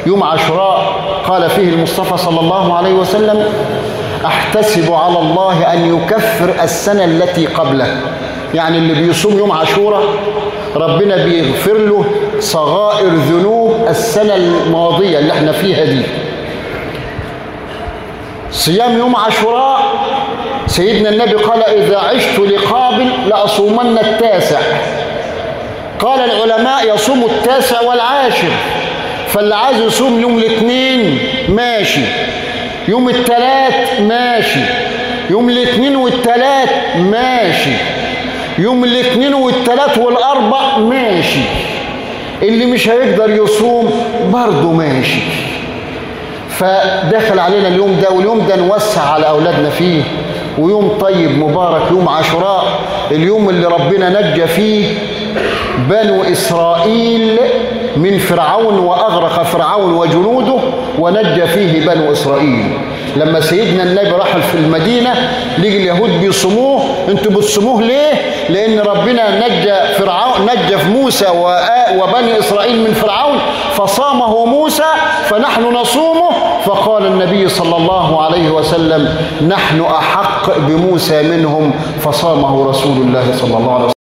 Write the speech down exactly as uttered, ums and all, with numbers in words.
يوم عاشوراء قال فيه المصطفى صلى الله عليه وسلم: أحتسب على الله أن يكفر السنة التي قبله. يعني اللي بيصوم يوم عاشوراء ربنا بيغفر له صغائر ذنوب السنة الماضية اللي احنا فيها دي. صيام يوم عاشوراء سيدنا النبي قال: إذا عشت لقابل لأصومن التاسع. قال العلماء: يصوم التاسع والعاشر، فاللي عايز يصوم يوم الاثنين ماشي، يوم الثلاث ماشي، يوم الاثنين والثلاث ماشي، يوم الاثنين والثلاث والاربع ماشي. اللي مش هيقدر يصوم برضه ماشي. فدخل علينا اليوم ده، واليوم ده نوسع على اولادنا فيه، ويوم طيب مبارك يوم عاشوراء، اليوم اللي ربنا نجى فيه بنو إسرائيل من فرعون وأغرق فرعون وجنوده، ونجى فيه بنو إسرائيل. لما سيدنا النبي راح في المدينة لقي اليهود بيصوموه: انتوا بتصوموه ليه؟ لأن ربنا نجى فرعون، نجى في موسى وبني إسرائيل من فرعون فصامه موسى فنحن نصومه. فقال النبي صلى الله عليه وسلم: نحن أحق بموسى منهم فصامه رسول الله صلى الله عليه وسلم.